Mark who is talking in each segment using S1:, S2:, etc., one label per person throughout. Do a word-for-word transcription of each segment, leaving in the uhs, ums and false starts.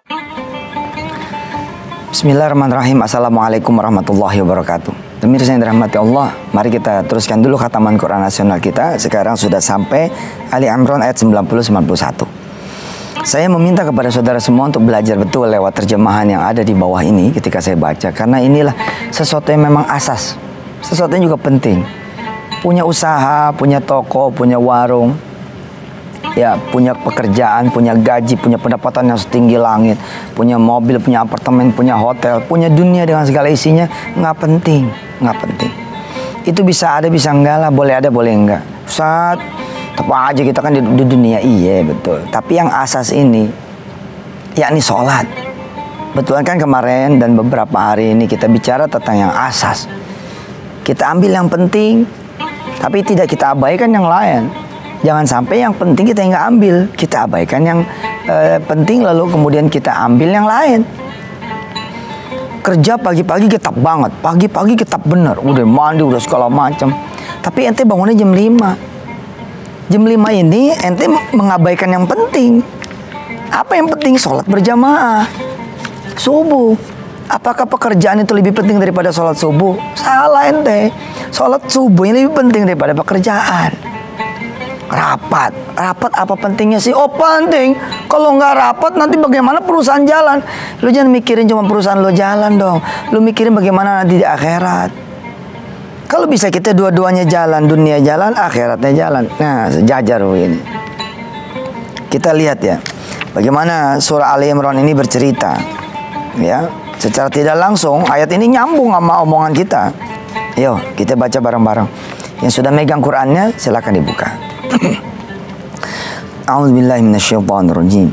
S1: Bismillahirrahmanirrahim. Assalamualaikum warahmatullahi wabarakatuh. Pemirsa yang dirahmati Allah, mari kita teruskan dulu khataman Quran nasional kita. Sekarang sudah sampai Ali Imran ayat sembilan puluh sampai sembilan puluh satu. Saya meminta kepada saudara semua untuk belajar betul lewat terjemahan yang ada di bawah ini ketika saya baca, karena inilah sesuatu yang memang asas, sesuatu yang juga penting. Punya usaha, punya toko, punya warung, ya, punya pekerjaan, punya gaji, punya pendapatan yang setinggi langit, punya mobil, punya apartemen, punya hotel, punya dunia dengan segala isinya, nggak penting, nggak penting. Itu bisa ada, bisa enggak lah, boleh ada, boleh enggak. Saat apa aja kita kan di, di dunia, iya betul. Tapi yang asas ini, yakni sholat. Betul kan kemarin dan beberapa hari ini kita bicara tentang yang asas. Kita ambil yang penting, tapi tidak kita abaikan yang lain. Jangan sampai yang penting kita nggak ambil, kita abaikan yang uh, penting lalu kemudian kita ambil yang lain. Kerja pagi-pagi ketap banget, pagi-pagi ketap bener, udah mandi, udah segala macam. Tapi ente bangunnya jam lima. Jam lima ini ente mengabaikan yang penting. Apa yang penting? Sholat berjamaah subuh. Apakah pekerjaan itu lebih penting daripada sholat subuh? Salah ente. Sholat subuh ini lebih penting daripada pekerjaan. Rapat, rapat apa pentingnya sih? Oh penting. Kalau nggak rapat nanti bagaimana perusahaan jalan? Lu jangan mikirin cuma perusahaan lo jalan dong. Lu mikirin bagaimana nanti di akhirat. Kalau bisa kita dua-duanya jalan, dunia jalan, akhiratnya jalan. Nah, sejajar ini. Kita lihat ya, bagaimana surah Ali Imran ini bercerita. Ya, secara tidak langsung ayat ini nyambung sama omongan kita. Yuk, kita baca bareng-bareng. Yang sudah megang Qurannya silakan dibuka. A'udzubillahi minasyaitonirrajim.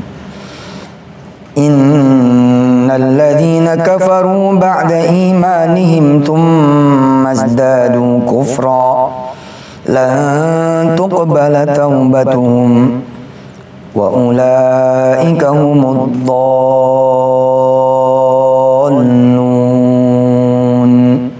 S1: Innal ladzina kafaru ba'da imanihim thumma izdadu kufra lan tuqbala taubatuhum wa ulaika humud dhallun.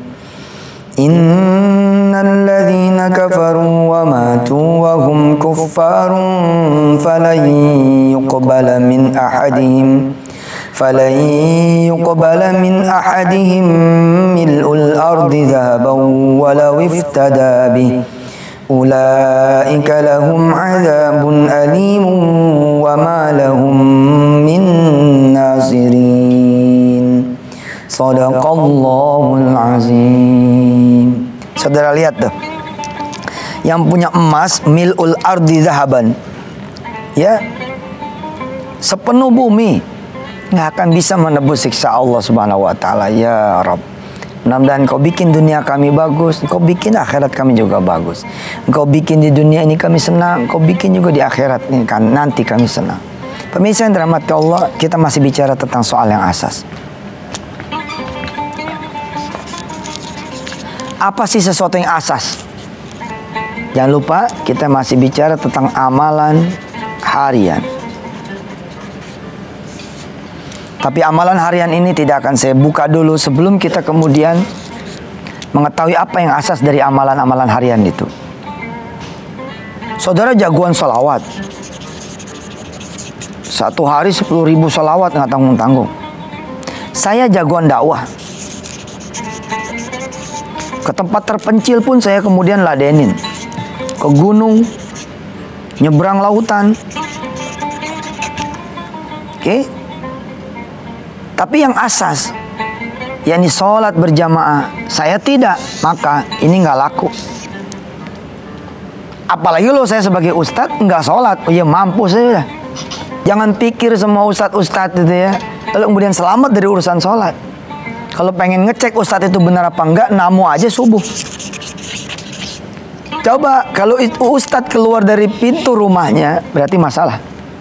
S1: Innal ladzina kafaru wa matu wa hum kuffarun falan yuqbala min ahadihim falan yuqbala min ahadihim mil'ul ardi dhahaban walau iftada bih ulaika lahum adzabun alimun wa ma lahum min nasirin. Shadaqallahul azim. Saudara lihat tuh, yang punya emas mil'ul ardi zahaban, ya, sepenuh bumi, nggak akan bisa menebus siksa Allah Subhanahu wa taala. Ya Rabb, mudah-mudahan Engkau bikin dunia kami bagus, Engkau bikin akhirat kami juga bagus. Engkau bikin di dunia ini kami senang, Engkau bikin juga di akhirat ini kan nanti kami senang. Pemirsa yang dirahmati Allah, kita masih bicara tentang soal yang asas. Apa sih sesuatu yang asas? Jangan lupa kita masih bicara tentang amalan harian. Tapi amalan harian ini tidak akan saya buka dulu sebelum kita kemudian mengetahui apa yang asas dari amalan-amalan harian itu. Saudara jagoan sholawat, satu hari sepuluh ribu sholawat nggak tanggung-tanggung. Saya jagoan dakwah, ke tempat terpencil pun saya kemudian ladenin, ke gunung, nyebrang lautan. Oke okay? Tapi yang asas, yakni sholat berjamaah, saya tidak, maka ini nggak laku. Apalagi lo saya sebagai ustadz nggak sholat, oh ya mampus saya udah. Jangan pikir semua ustadz-ustadz itu ya, lalu kemudian selamat dari urusan sholat. Kalau pengen ngecek ustadz itu benar apa enggak, namu aja subuh. Coba kalau itu ustadz keluar dari pintu rumahnya, berarti masalah.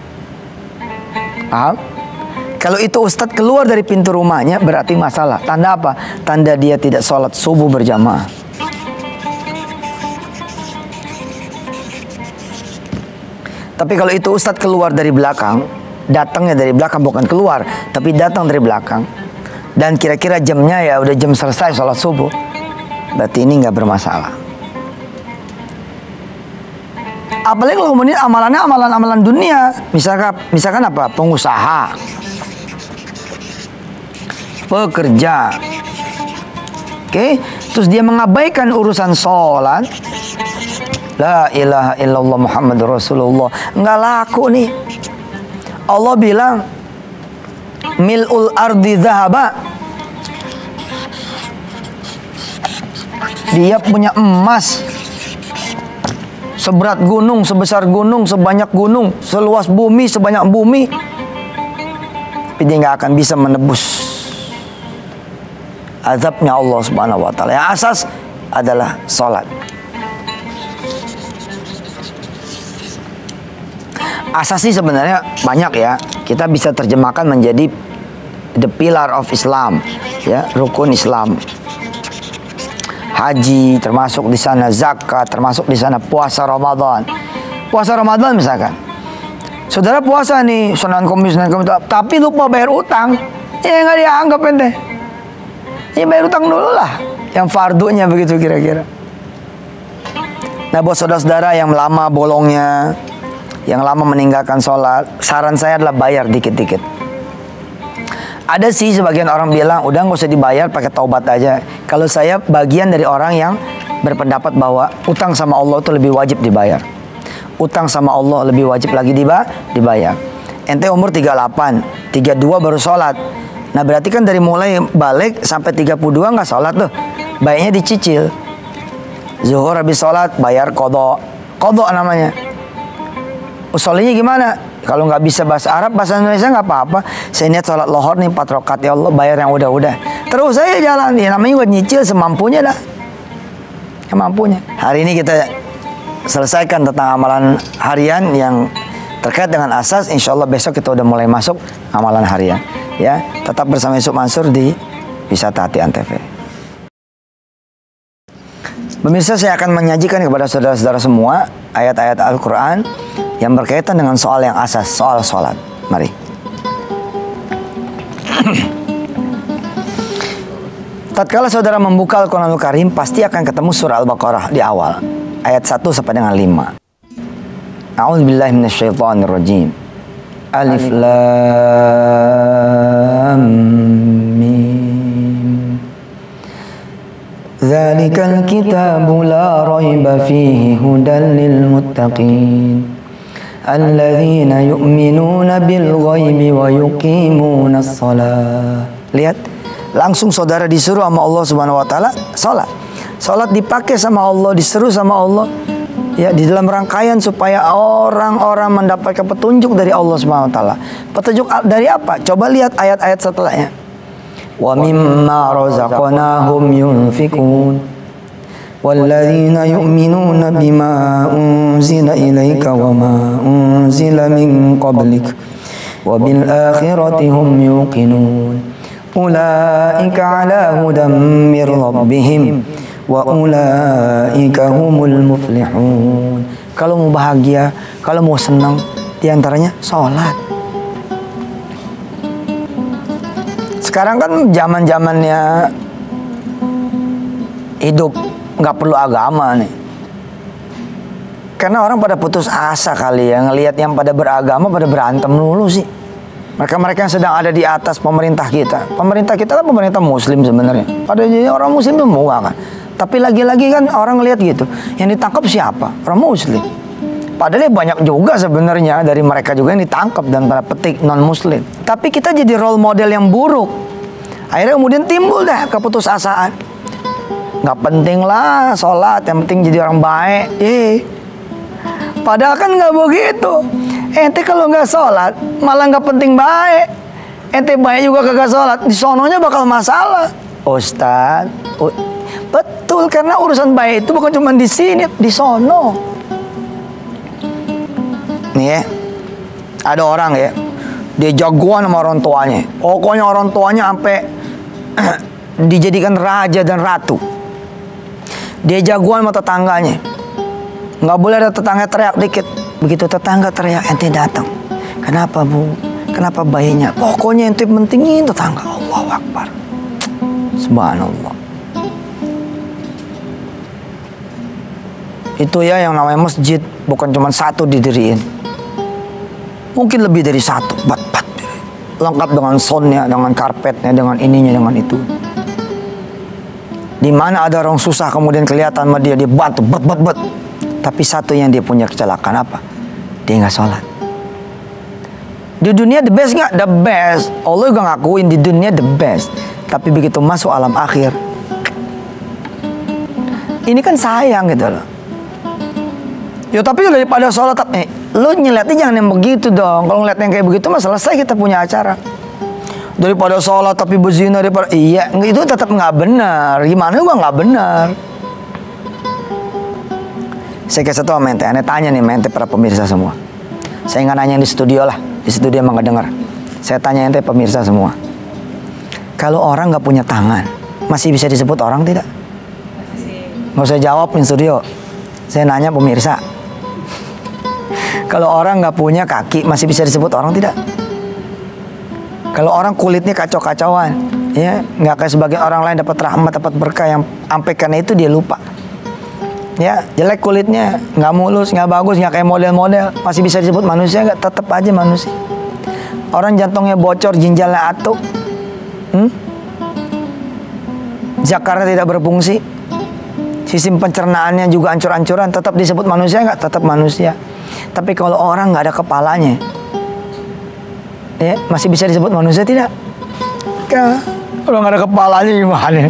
S1: Paham? Kalau itu ustadz keluar dari pintu rumahnya, berarti masalah. Tanda apa? Tanda dia tidak sholat subuh berjamaah. Tapi kalau itu ustadz keluar dari belakang, datangnya dari belakang, bukan keluar, tapi datang dari belakang, dan kira-kira jamnya ya udah jam selesai sholat subuh, berarti ini nggak bermasalah. Apalagi kalau kemudian amalannya amalan-amalan dunia, misalkan misalkan apa, pengusaha, pekerja. Oke, terus dia mengabaikan urusan sholat. La ilaha illallah Muhammadur Rasulullah. Nggak laku nih. Allah bilang, mil'ul ardi zahaba. Dia punya emas seberat gunung, sebesar gunung, sebanyak gunung, seluas bumi, sebanyak bumi. Tapi dia nggak akan bisa menebus azabnya Allah Subhanahu wa taala. Yang asas adalah salat. Asas sih sebenarnya banyak ya. Kita bisa terjemahkan menjadi the pillar of Islam, ya, rukun Islam. Haji termasuk di sana, zakat termasuk di sana, puasa Ramadan. Puasa Ramadan misalkan. Saudara puasa nih, Senin Kamis, Senin Kamis, tapi lupa bayar utang. Ya nggak dianggap ente. Ya bayar utang dulu lah, yang fardunya begitu kira-kira. Nah buat saudara-saudara yang lama bolongnya, yang lama meninggalkan sholat, saran saya adalah bayar dikit-dikit. Ada sih sebagian orang bilang, udah nggak usah dibayar, pakai taubat aja. Kalau saya bagian dari orang yang berpendapat bahwa utang sama Allah itu lebih wajib dibayar. Utang sama Allah lebih wajib lagi dibayar. Ente umur tiga puluh delapan, tiga puluh dua baru sholat. Nah berarti kan dari mulai balik sampai tiga puluh dua nggak sholat tuh. Baiknya dicicil. Zuhur habis sholat, bayar kodok. Kodok namanya. Usolnya gimana? Kalau nggak bisa bahasa Arab, bahasa Indonesia nggak apa-apa. Saya niat sholat lohor nih empat rakaat, ya Allah, bayar yang udah-udah. Terus saya jalan, ya namanya buat nyicil semampunya dah. Semampunya. Hari ini kita selesaikan tentang amalan harian yang terkait dengan asas. Insya Allah besok kita udah mulai masuk amalan harian. Ya, tetap bersama Yusuf Mansur di Wisata Hati Antv. Pemirsa, saya akan menyajikan kepada saudara-saudara semua ayat-ayat Al-Quran yang berkaitan dengan soal yang asas, soal sholat. Mari. Tatkala saudara membuka Al-Quranul Karim, pasti akan ketemu surah Al-Baqarah di awal. Ayat satu sampai dengan lima. A'udzubillahi minasyaitonirrajim. Alif Lam Mim. Dzalikal kitabu la raiba fihi hudan lil muttaqin. Alladzina yu'minuna bil ghaibi wa yuqimuna shalah. Lihat, langsung saudara disuruh sama Allah Subhanahu wa taala salat. Salat dipakai sama Allah, diseru sama Allah. Ya, di dalam rangkaian supaya orang-orang mendapatkan petunjuk dari Allah Subhanahu wa taala. Petunjuk dari apa? Coba lihat ayat-ayat setelahnya. Wa mimma razaqnahum yunfikun. Walladzina yu'minuna bima unzila ilaika wa ma unzila min qablik wa bil akhirati hum yuqinun. Ulaika ala hudan mir rabbihim wa ulaika humul muflihun. Kalau mau bahagia, kalau mau senang, diantaranya sholat. Sekarang kan zaman-zamannya hidup nggak perlu agama nih, karena orang pada putus asa kali ya, ngelihat yang pada beragama pada berantem dulu sih. Mereka-mereka yang sedang ada di atas pemerintah kita, pemerintah kita kan pemerintah Muslim sebenarnya, pada jadi orang Muslim semua kan. Tapi lagi-lagi kan orang ngelihat gitu, yang ditangkap siapa? Orang Muslim. Padahal banyak juga sebenarnya dari mereka juga yang ditangkap dan pada petik non Muslim. Tapi kita jadi role model yang buruk. Akhirnya kemudian timbul dah keputusasaan. Nggak penting lah sholat, yang penting jadi orang baik. Eh, padahal kan nggak begitu. Ente kalau nggak sholat malah nggak penting baik. Ente baik juga kagak sholat, di sononya bakal masalah. Ustaz, oh, betul, karena urusan baik itu bukan cuma di sini, di sono. Nih ya, ada orang ya, dia jagoan sama orang tuanya. Pokoknya orang tuanya sampai dijadikan raja dan ratu. Dia jagoan sama tetangganya. Nggak boleh ada tetangga teriak dikit. Begitu tetangga teriak, ente datang. Kenapa bu? Kenapa bayinya? Pokoknya ente pentingin tetangga. Allahu Akbar. Subhanallah. Itu ya yang namanya masjid, bukan cuma satu didiriin. Mungkin lebih dari satu. Bat-bat. lengkap dengan soundnya, dengan karpetnya, dengan ininya, dengan itu. Di mana ada orang susah kemudian kelihatan sama dia, dia bantu, bet, bet, bet. Tapi satu yang dia punya kecelakaan apa? Dia nggak sholat. Di dunia the best nggak? The best. Allah juga ngakuin di dunia the best. Tapi begitu masuk alam akhir, ini kan sayang gitu loh. Ya tapi daripada sholat, eh, lo nyeliatnya jangan yang begitu dong. Kalau ngeliat yang kayak begitu mah selesai kita punya acara. Daripada sholat tapi berzina, daripada iya itu tetap nggak benar. Gimana juga nggak benar. Saya kasih tau mente, aneh tanya nih mente para pemirsa semua. Saya nggak nanya di studio lah, di studio emang nggak dengar. Saya tanya ente pemirsa semua. Kalau orang nggak punya tangan, masih bisa disebut orang tidak? Nggak usah jawab di studio. Saya nanya pemirsa. Kalau orang nggak punya kaki, masih bisa disebut orang tidak? Kalau orang kulitnya kacau-kacauan, ya nggak kayak sebagian orang lain dapat rahmat, dapat berkah yang sampai karena itu dia lupa. Ya jelek kulitnya, nggak mulus, nggak bagus, nggak kayak model-model, masih bisa disebut manusia nggak? Tetap aja manusia. Orang jantungnya bocor, ginjalnya atuk, hmm? Jakarta tidak berfungsi, sistem pencernaannya juga ancur-ancuran, tetap disebut manusia nggak? Tetap manusia. Tapi kalau orang nggak ada kepalanya, ya masih bisa disebut manusia tidak? Kalau nggak ada kepalanya gimana?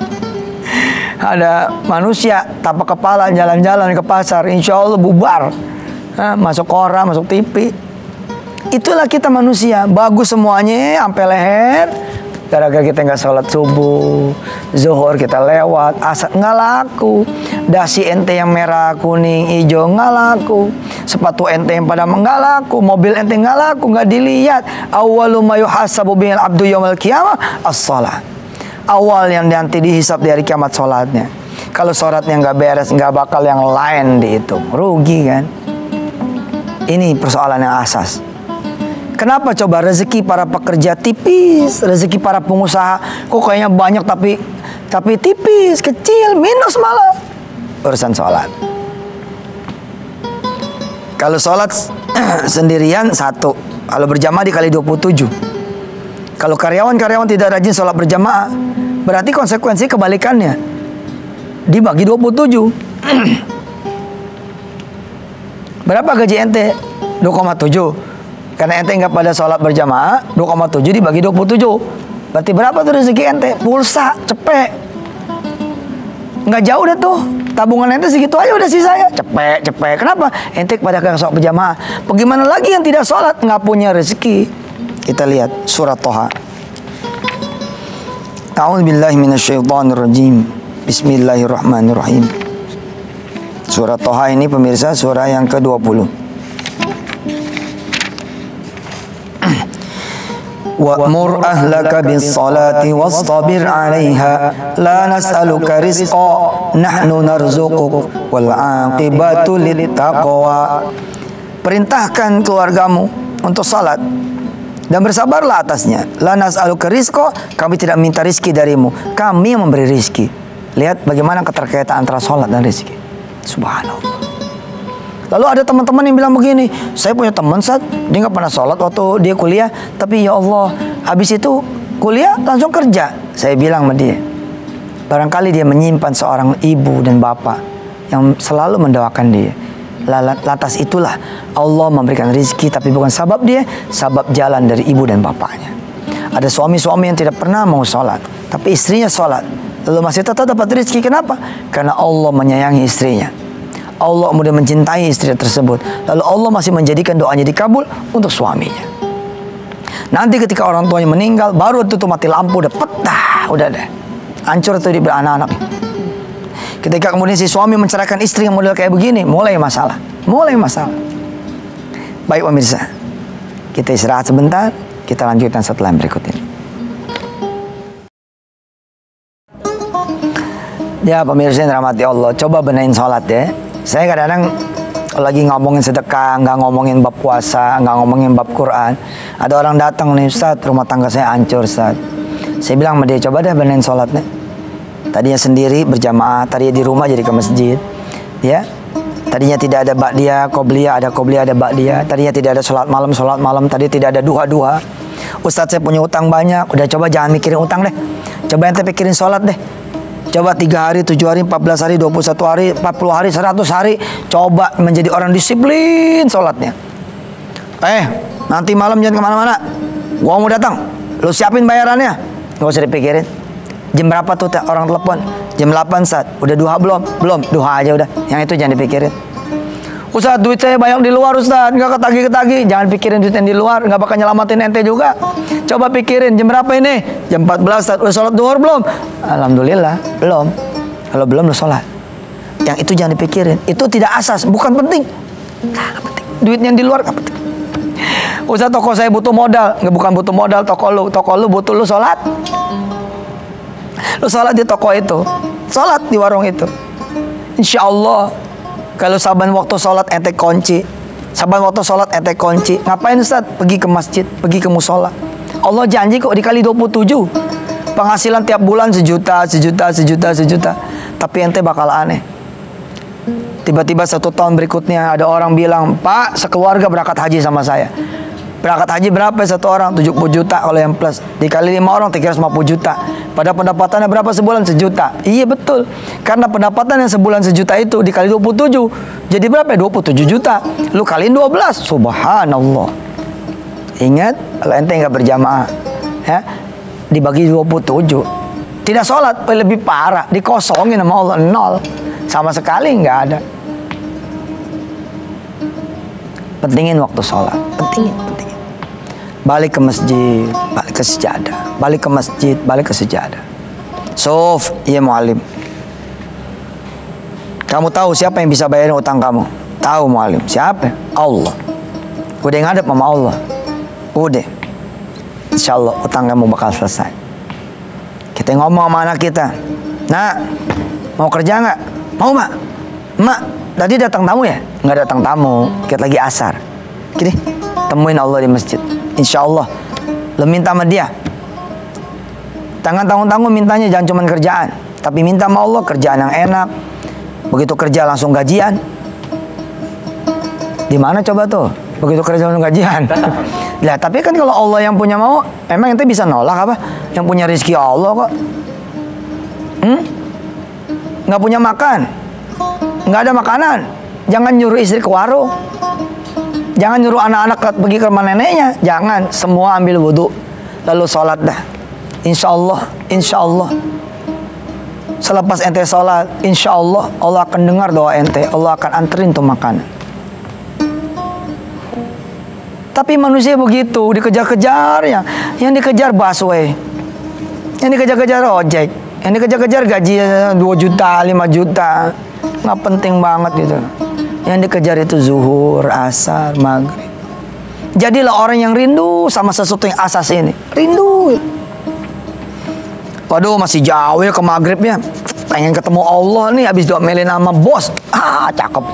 S1: Ada manusia tanpa kepala jalan-jalan ke pasar, insya Allah bubar, nah, masuk koran, masuk T V. Itulah kita manusia, bagus semuanya sampai leher. Gara-gara kita nggak sholat subuh, zuhur kita lewat, asar nggak laku, dasi ente yang merah, kuning, hijau nggak laku, sepatu ente yang pada nggak laku, mobil ente nggak laku, nggak dilihat. Awwalu ma yuhasabu bihil abdu yaumil qiyamah as-shalah. Awal yang nanti dihisap di hari kiamat sholatnya. Kalau sholatnya nggak beres, nggak bakal yang lain dihitung, rugi kan? Ini persoalan yang asas. Kenapa coba rezeki para pekerja tipis, rezeki para pengusaha kok kayaknya banyak tapi tapi tipis, kecil, minus malah urusan sholat. Kalau sholat sendirian satu, kalau berjamaah dikali dua puluh tujuh. Kalau karyawan-karyawan tidak rajin sholat berjamaah, berarti konsekuensi kebalikannya. Dibagi dua puluh tujuh. Berapa gaji ente? dua koma tujuh. Karena ente nggak pada sholat berjamaah, dua koma tujuh dibagi dua puluh tujuh. Berarti berapa tuh rezeki ente? Pulsa, cepet. Nggak jauh dah tuh. Tabungan ente segitu aja udah sisanya. Cepet, cepet. Kenapa? Ente pada nggak sholat berjamaah. Bagaimana lagi yang tidak sholat? Nggak punya rezeki. Kita lihat surat Toha. A'udzubillahi minasyaitonirrajim. Bismillahirrahmanirrahim. Surat Toha ini pemirsa surah yang ke dua puluh. Wa'mur ahlaka bis-salati wastabir 'alaiha la nas'aluka rizqa nahnu narzuquk wal 'aqibatu lit-taqwa. Perintahkan keluargamu untuk salat dan bersabarlah atasnya. La nas'aluka rizqa, kami tidak minta rizki darimu, kami yang memberi rizki. Lihat bagaimana keterkaitan antara salat dan rizki. Subhanallah. Lalu ada teman-teman yang bilang begini, saya punya teman saat dia nggak pernah sholat waktu dia kuliah, tapi ya Allah, habis itu kuliah langsung kerja. Saya bilang sama dia, barangkali dia menyimpan seorang ibu dan bapak yang selalu mendoakan dia. Lantas itulah Allah memberikan rezeki, tapi bukan sabab dia, sabab jalan dari ibu dan bapaknya. Ada suami-suami yang tidak pernah mau sholat, tapi istrinya sholat, lalu masih tetap dapat rezeki. Kenapa? Karena Allah menyayangi istrinya. Allah kemudian mencintai istri tersebut. Lalu Allah masih menjadikan doanya dikabul untuk suaminya. Nanti ketika orang tuanya meninggal, baru itu tuh mati lampu, udah petah, udah deh, hancur tuh di anak-anak. Ketika kemudian si suami menceraikan istri yang model kayak begini, mulai masalah, mulai masalah. Baik pemirsa, kita istirahat sebentar, kita lanjutkan setelah yang berikut ini. Ya pemirsa yang dirahmati Allah, coba benahin sholat ya. Saya kadang-kadang lagi ngomongin sedekah, nggak ngomongin bab puasa, nggak ngomongin bab Quran. Ada orang datang nih, Ustaz, rumah tangga saya hancur, Ustaz. Saya bilang sama dia, coba deh benahin sholatnya. Tadinya sendiri berjamaah, tadinya di rumah jadi ke masjid, ya. Tadinya tidak ada ba'diyah, qobliyah, ada qobliyah, ada ba'diyah. Tadinya tidak ada sholat malam, sholat malam. Tadinya tidak ada duha-duha. Ustadz saya punya utang banyak. Udah coba jangan mikirin utang deh. Coba ente pikirin sholat deh. Coba tiga hari, tujuh hari, empat belas hari, dua puluh satu hari, empat puluh hari, seratus hari. Coba menjadi orang disiplin sholatnya. Eh, nanti malam jangan kemana-mana. Gua mau datang. Lu siapin bayarannya. Gak usah dipikirin. Jam berapa tuh orang telepon? Jam delapan saat. Udah duha belum? Belum. Duha aja udah. Yang itu jangan dipikirin. Ustadz, duit saya banyak di luar Ustadz, nggak ketagi-ketagi. Jangan pikirin duit yang di luar, nggak bakal nyelamatin ente juga. Coba pikirin, jam berapa ini? Jam empat belas, Ustadz. Udah sholat duhur belum? Alhamdulillah, belum. Kalau belum, lu sholat. Yang itu jangan dipikirin. Itu tidak asas, bukan penting. Nggak penting. Duit yang di luar nggak penting. Ustadz, toko saya butuh modal. Nggak, bukan butuh modal toko lu. Toko lu butuh lu sholat. Lu sholat di toko itu. Sholat di warung itu. Insya Allah. Kalau saban waktu sholat ente kunci, saban waktu sholat ente kunci, ngapain Ustaz? Pergi ke masjid, pergi ke musola. Allah janji kok dikali dua puluh tujuh, penghasilan tiap bulan sejuta, sejuta, sejuta, sejuta. Tapi ente bakal aneh. Tiba-tiba satu tahun berikutnya ada orang bilang, Pak, sekeluarga berangkat haji sama saya. Berangkat haji berapa satu orang? tujuh puluh juta kalau yang plus. Dikali lima orang tiga ratus lima puluh juta. Pada pendapatannya berapa sebulan? Sejuta. Iya betul. Karena pendapatan yang sebulan sejuta itu dikali dua puluh tujuh. Jadi berapa? dua puluh tujuh juta. Lu kaliin dua belas. Subhanallah. Ingat, kalau ente nggak berjamaah, ya, dibagi dua puluh tujuh. Tidak sholat, lebih parah. Dikosongin sama Allah. Nol. Sama sekali nggak ada. Pentingin waktu sholat. Pentingin, pentingin. Balik ke masjid, balik ke sejadah. Balik ke masjid, balik ke sejadah. Sof, iya mu'alim. Kamu tahu siapa yang bisa bayarin utang kamu? Tahu mu'alim. Siapa? Allah. Udah ngadep sama Allah. Udah. Insya Allah utang kamu bakal selesai. Kita ngomong sama anak kita. Nak, mau kerja nggak? Mau mak? Mak, tadi datang tamu ya? Nggak datang tamu. Kita lagi asar. Gini, temuin Allah di masjid. Insya Allah, lo minta sama dia. Jangan tanggung-tanggung mintanya, jangan cuma kerjaan, tapi minta sama Allah kerjaan yang enak. Begitu kerja langsung gajian. Di mana coba tuh? Begitu kerja langsung gajian. Lah, tapi kan kalau Allah yang punya mau, emang ente bisa nolak apa? Yang punya rezeki Allah kok. Hmm? Nggak punya makan, nggak ada makanan. Jangan nyuruh istri ke warung. Jangan nyuruh anak-anak pergi ke rumah neneknya. Jangan, semua ambil wudhu lalu sholat dah. Insya Allah, insya Allah. Selepas ente sholat, insya Allah Allah akan dengar doa ente. Allah akan anterin tuh makanan. Tapi manusia begitu, dikejar-kejar ya. Yang dikejar busway, yang dikejar-kejar ojek, yang dikejar-kejar gaji dua juta, lima juta. Nggak penting banget gitu. Yang dikejar itu zuhur, asar, maghrib. Jadilah orang yang rindu sama sesuatu yang asas ini. Rindu. Waduh, masih jauh ya ke maghribnya. Pengen ketemu Allah nih, habis diomelin sama bos. Ah, cakep.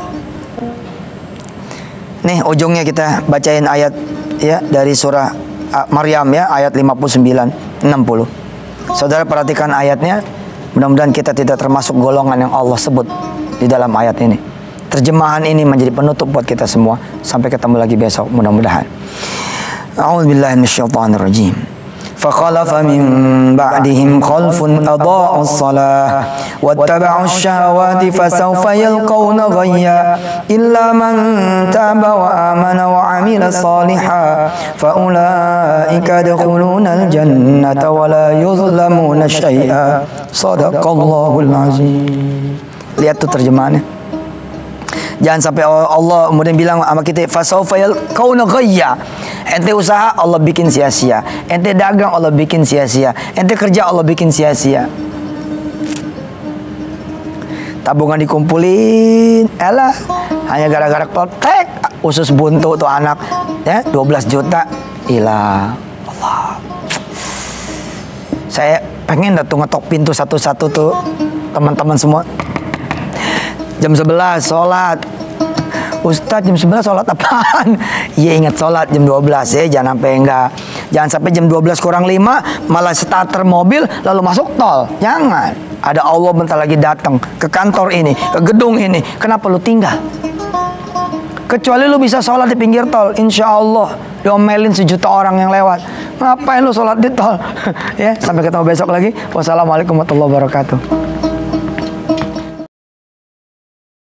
S1: Nih, ujungnya kita bacain ayat ya dari surah Maryam ya, ayat lima puluh sembilan, enam puluh. Saudara perhatikan ayatnya. Mudah-mudahan kita tidak termasuk golongan yang Allah sebut di dalam ayat ini. Terjemahan ini menjadi penutup buat kita semua. Sampai ketemu lagi besok mudah-mudahan. A'udzubillahi minasyaitonirrajim. Fakhalafa min ba'dihim khalfun adha'us shalah wattaba'us syahawati fasawfa yalqawna ghayya illa man taba wa amana wa 'amila shalihan fa ulaika yadkhuluna al-jannata wa la yuzlamuna syai'a. Shadaqallahul azim. Lihat tuh terjemahannya. Jangan sampai Allah kemudian bilang sama kita fasawfa yalqawna ghayya. Ente usaha Allah bikin sia-sia. Ente dagang Allah bikin sia-sia. Ente kerja Allah bikin sia-sia. Tabungan dikumpulin, elah hanya gara-gara klotek usus buntu tuh anak ya dua belas juta hilang. Allah. Saya pengen dah tuh ngetok pintu satu-satu tuh teman-teman semua. Jam sebelas sholat. Ustadz jam sebelas sholat apaan? Iya ingat sholat jam dua belas ya, jangan sampai enggak. Jangan sampai jam dua belas kurang lima malah starter mobil lalu masuk tol. Jangan. Ada Allah bentar lagi datang ke kantor ini, ke gedung ini. Kenapa lu tinggal? Kecuali lu bisa sholat di pinggir tol, insya Allah diomelin sejuta orang yang lewat. Ngapain lu sholat di tol? Ya, sampai ketemu besok lagi. Wassalamualaikum warahmatullahi wabarakatuh.